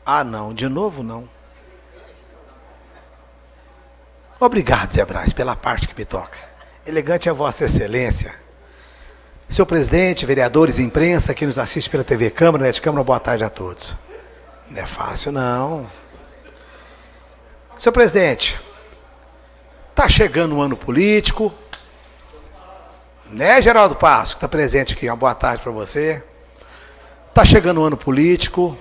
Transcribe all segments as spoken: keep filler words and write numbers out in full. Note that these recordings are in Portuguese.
Ah, não, de novo não. Obrigado, Zé Brás, pela parte que me toca. Elegante é Vossa Excelência. Senhor presidente, vereadores e imprensa que nos assiste pela T V Câmara, Net Câmara, boa tarde a todos. Não é fácil, não. Senhor presidente, está chegando um ano político, né, Geraldo Passo, que está presente aqui, uma boa tarde para você. Está chegando um ano político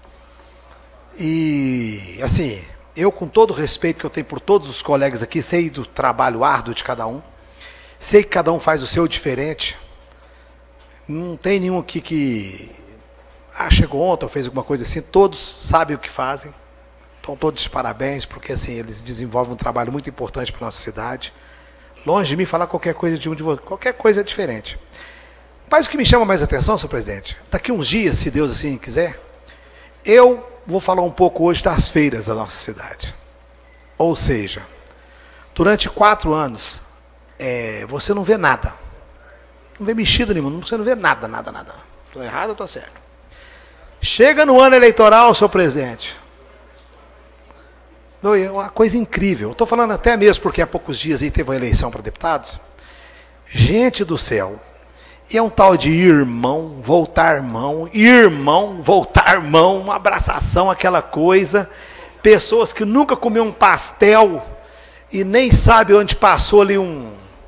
e, assim, eu, com todo o respeito que eu tenho por todos os colegas aqui, sei do trabalho árduo de cada um, sei que cada um faz o seu diferente. Não tem nenhum aqui que ah, chegou ontem ou fez alguma coisa assim. Todos sabem o que fazem. Estão todos de parabéns, porque assim, eles desenvolvem um trabalho muito importante para a nossa cidade. Longe de mim falar qualquer coisa de um de vocês. Qualquer coisa é diferente. Mas o que me chama mais atenção, senhor presidente, daqui uns dias, se Deus assim quiser, eu vou falar um pouco hoje das feiras da nossa cidade. Ou seja, durante quatro anos, é, você não vê nada. Não vê mexido nenhum, você não vê nada, nada, nada. Estou errado ou estou certo? Chega no ano eleitoral, senhor presidente. É uma coisa incrível. Estou falando até mesmo porque há poucos dias aí teve uma eleição para deputados. Gente do céu. E é um tal de irmão, voltar mão, irmão, voltar mão, uma abraçação, aquela coisa. Pessoas que nunca comeram um pastel e nem sabe onde passou ali um,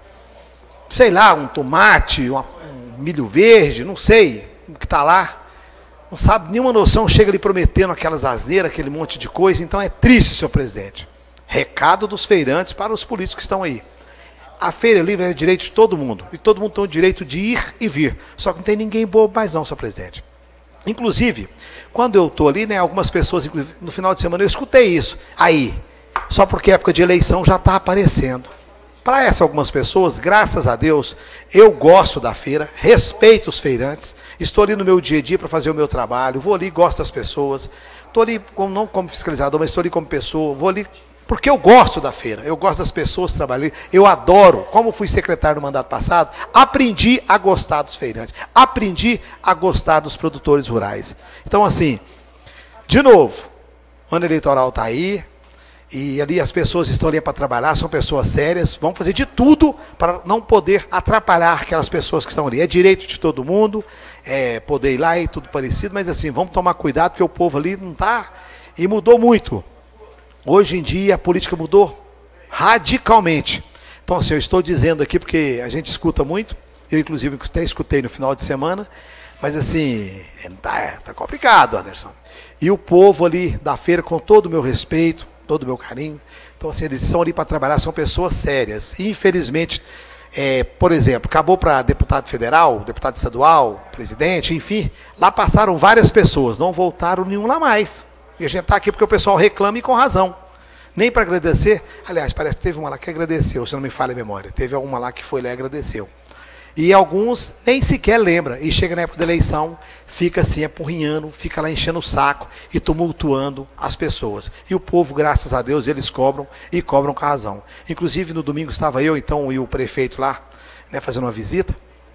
sei lá, um tomate, um milho verde, não sei o que está lá. Não sabe nenhuma noção, chega ali prometendo aquelas asneiras, aquele monte de coisa. Então é triste, senhor presidente. Recado dos feirantes para os políticos que estão aí. A feira livre é direito de todo mundo. E todo mundo tem o direito de ir e vir. Só que não tem ninguém bobo mais não, senhor presidente. Inclusive, quando eu estou ali, né, algumas pessoas, no final de semana, eu escutei isso. Aí, só porque é época de eleição já está aparecendo. Para essas algumas pessoas, graças a Deus, eu gosto da feira, respeito os feirantes, estou ali no meu dia a dia para fazer o meu trabalho, vou ali, gosto das pessoas, estou ali, como, não como fiscalizador, mas estou ali como pessoa, vou ali porque eu gosto da feira, eu gosto das pessoas que trabalham ali, eu adoro, como fui secretário no mandato passado, aprendi a gostar dos feirantes, aprendi a gostar dos produtores rurais. Então, assim, de novo, o ano eleitoral está aí, e ali as pessoas estão ali para trabalhar, são pessoas sérias, vão fazer de tudo para não poder atrapalhar aquelas pessoas que estão ali. É direito de todo mundo, é, poder ir lá e tudo parecido, mas assim, vamos tomar cuidado, porque o povo ali não está, e mudou muito. Hoje em dia a política mudou radicalmente. Então assim, eu estou dizendo aqui, porque a gente escuta muito, eu inclusive até escutei no final de semana, mas assim, está tá complicado, Anderson. E o povo ali da feira, com todo o meu respeito, todo o meu carinho. Então, assim, eles estão ali para trabalhar, são pessoas sérias. E, infelizmente, é, por exemplo, acabou para deputado federal, deputado estadual, presidente, enfim, lá passaram várias pessoas, não voltaram nenhum lá mais. E a gente está aqui porque o pessoal reclama e com razão. Nem para agradecer, aliás, parece que teve uma lá que agradeceu, se não me falha a memória. Teve alguma lá que foi lá e agradeceu. E alguns nem sequer lembram. E chega na época da eleição, fica assim, apurrinhando, fica lá enchendo o saco e tumultuando as pessoas. E o povo, graças a Deus, eles cobram e cobram com a razão. Inclusive, no domingo estava eu, então, e o prefeito lá, né, fazendo uma visita.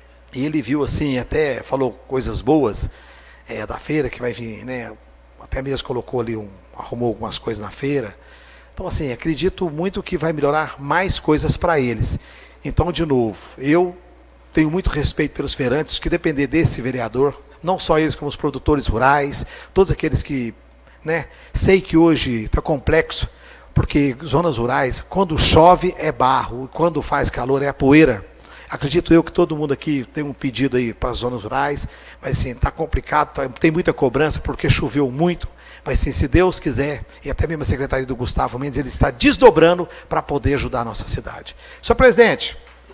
E ele viu assim, até falou coisas boas é, da feira, que vai vir, né? Até mesmo colocou ali, um, arrumou algumas coisas na feira. Então, assim, acredito muito que vai melhorar mais coisas para eles. Então, de novo, eu tenho muito respeito pelos feirantes, que depender desse vereador, não só eles como os produtores rurais, todos aqueles que, né, sei que hoje está complexo, porque zonas rurais, quando chove é barro, quando faz calor é a poeira. Acredito eu que todo mundo aqui tem um pedido aí para as zonas rurais, mas sim, está complicado, tá, tem muita cobrança porque choveu muito, mas sim, se Deus quiser, e até mesmo a secretaria do Gustavo Mendes, ele está desdobrando para poder ajudar a nossa cidade. Senhor presidente,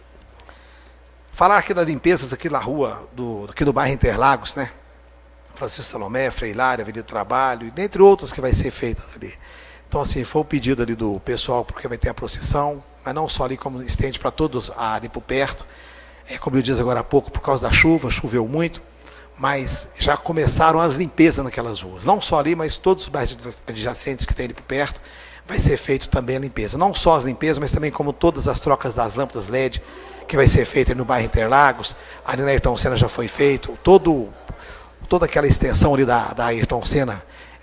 falar aqui das limpezas aqui na rua, do, aqui do bairro Interlagos, né? Francisco Salomé, Freilária, Avenida do Trabalho, e dentre outras que vai ser feitas ali. Então, assim, foi o pedido ali do pessoal, porque vai ter a procissão, mas não só ali, como estende para todos ali por perto. É, como eu disse agora há pouco, por causa da chuva, choveu muito, mas já começaram as limpezas naquelas ruas. Não só ali, mas todos os bairros adjacentes que tem ali por perto, vai ser feito também a limpeza. Não só as limpezas, mas também como todas as trocas das lâmpadas L E D, que vai ser feita no bairro Interlagos, ali na Ayrton Senna já foi feito, todo, toda aquela extensão ali da, da Ayrton Senna,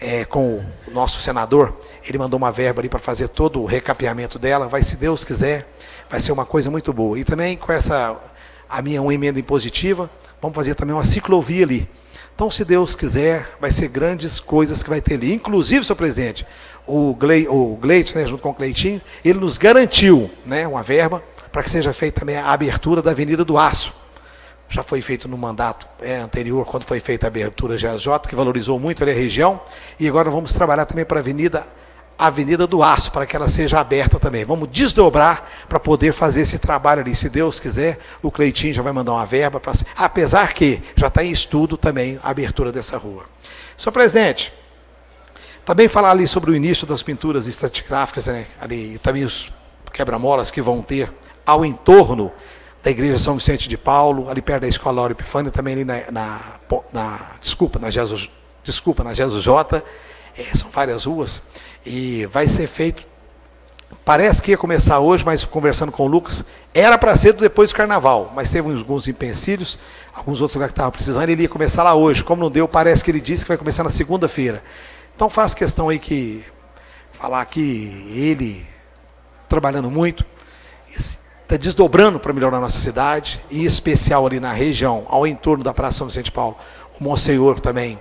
é, com o nosso senador, ele mandou uma verba ali para fazer todo o recapeamento dela, vai, se Deus quiser, vai ser uma coisa muito boa. E também com essa, a minha uma emenda impositiva, vamos fazer também uma ciclovia ali. Então, se Deus quiser, vai ser grandes coisas que vai ter ali. Inclusive, senhor presidente, o, Gle, o Gleito, né, junto com o Cleitinho, ele nos garantiu, né, uma verba para que seja feita também a abertura da Avenida do Aço. Já foi feito no mandato é, anterior, quando foi feita a abertura G A J, que valorizou muito ali a região. E agora vamos trabalhar também para a Avenida, Avenida do Aço, para que ela seja aberta também. Vamos desdobrar para poder fazer esse trabalho ali. Se Deus quiser, o Cleitinho já vai mandar uma verba, pra, apesar que já está em estudo também a abertura dessa rua. Senhor presidente, também falar ali sobre o início das pinturas estratigráficas, né, ali, também os quebra-molas que vão ter ao entorno da Igreja São Vicente de Paulo, ali perto da Escola Lauro Epifânio, também ali na, na, na desculpa, na Jesus, desculpa, na Jesus J, é, são várias ruas, e vai ser feito, parece que ia começar hoje, mas conversando com o Lucas, era para ser depois do Carnaval, mas teve alguns empecilhos, alguns outros lugares que estavam precisando, ele ia começar lá hoje, como não deu, parece que ele disse que vai começar na segunda-feira. Então faço questão aí que, falar que ele, trabalhando muito, está desdobrando para melhorar a nossa cidade, em especial ali na região, ao entorno da Praça São Vicente de Paulo. O Monsenhor também,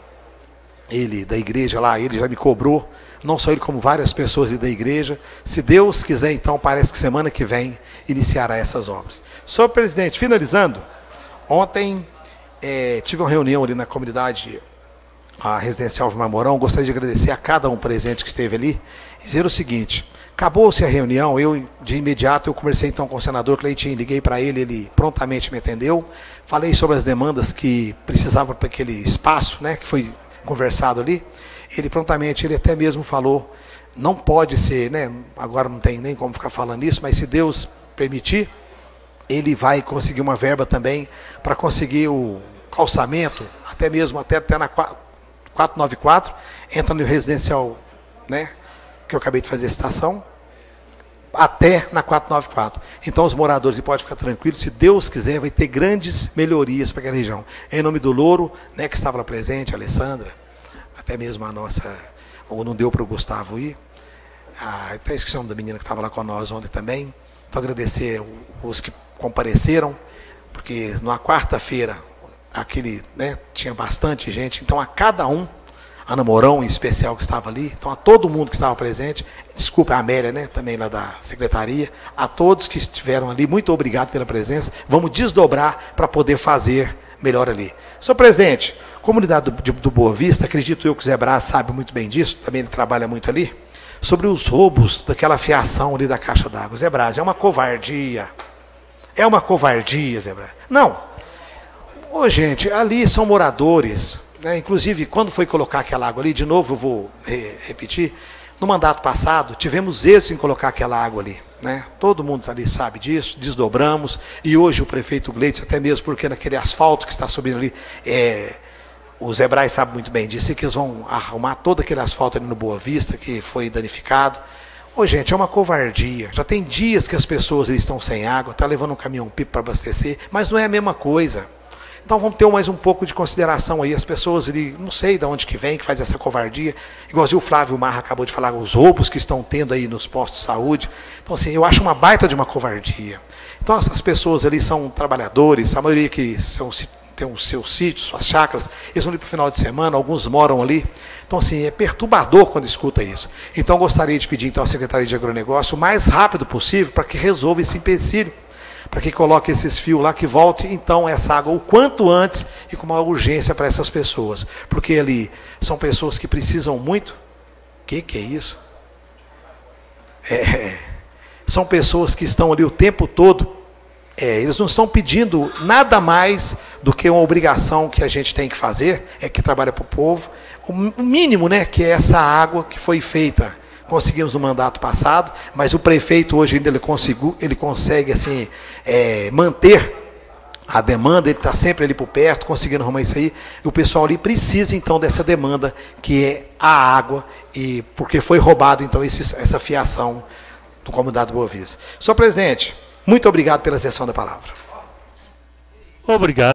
ele da igreja lá, ele já me cobrou, não só ele, como várias pessoas da igreja. Se Deus quiser, então, parece que semana que vem iniciará essas obras. Senhor presidente, finalizando, ontem é, tive uma reunião ali na comunidade a Residencial Vilmar Mourão, gostaria de agradecer a cada um presente que esteve ali, e dizer o seguinte: acabou-se a reunião, eu de imediato eu conversei então com o senador Cleitinho, liguei para ele, ele prontamente me atendeu, falei sobre as demandas que precisavam para aquele espaço, né, que foi conversado ali, ele prontamente, ele até mesmo falou, não pode ser, né, agora não tem nem como ficar falando isso, mas se Deus permitir, ele vai conseguir uma verba também para conseguir o calçamento, até mesmo até, até na quatrocentos e noventa e quatro, entra no residencial, né, que eu acabei de fazer a citação, até na quatrocentos e noventa e quatro. Então os moradores podem ficar tranquilos, se Deus quiser, vai ter grandes melhorias para aquela região. Em nome do Louro, né, que estava lá presente, a Alessandra, até mesmo a nossa, ou não deu para o Gustavo ir, ah, até esqueci o nome da menina que estava lá com nós ontem também. Então agradecer os que compareceram, porque na quarta-feira, aquele, né, tinha bastante gente, então a cada um, Ana Mourão, em especial, que estava ali, então a todo mundo que estava presente, desculpa a Amélia, né, também lá da secretaria, a todos que estiveram ali, muito obrigado pela presença, vamos desdobrar para poder fazer melhor ali. Senhor presidente, comunidade do, do Boa Vista, acredito eu que o Zé Braz sabe muito bem disso, também ele trabalha muito ali, sobre os roubos daquela fiação ali da caixa d'água. Zé Braz, é uma covardia, é uma covardia, Zé Braz. Não, ô gente, ali são moradores, né, inclusive, quando foi colocar aquela água ali, de novo eu vou re repetir, no mandato passado, tivemos êxito em colocar aquela água ali. Né? Todo mundo ali sabe disso, desdobramos, e hoje o prefeito Gleitz, até mesmo porque naquele asfalto que está subindo ali, é, o Zé Braz sabe muito bem disso, e que eles vão arrumar todo aquele asfalto ali no Boa Vista, que foi danificado. Ô, gente, é uma covardia. Já tem dias que as pessoas eles estão sem água, estão levando um caminhão-pipa para abastecer, mas não é a mesma coisa. Então vamos ter mais um pouco de consideração aí, as pessoas, ele, não sei de onde que vem, que faz essa covardia, igualzinho o Flávio Marra acabou de falar, os roubos que estão tendo aí nos postos de saúde. Então assim, eu acho uma baita de uma covardia. Então as, as pessoas ali são trabalhadores, a maioria que são, tem os seus sítios, suas chácaras, eles vão ali para o final de semana, alguns moram ali. Então assim, é perturbador quando escuta isso. Então eu gostaria de pedir então à Secretaria de Agronegócio o mais rápido possível para que resolva esse empecilho, para que coloque esses fios lá, que volte então essa água o quanto antes e com uma urgência para essas pessoas. Porque ali são pessoas que precisam muito. O que, que é isso? É, são pessoas que estão ali o tempo todo. É, eles não estão pedindo nada mais do que uma obrigação que a gente tem que fazer, é que trabalha para o povo. O mínimo, né, que é essa água que foi feita. Conseguimos no mandato passado, mas o prefeito hoje ainda ele, conseguiu, ele consegue assim, é, manter a demanda, ele está sempre ali por perto, conseguindo arrumar isso aí, e o pessoal ali precisa então dessa demanda, que é a água, e porque foi roubado então esse, essa fiação do comunidade Boa Vista. Senhor presidente, muito obrigado pela sessão da palavra. Obrigado.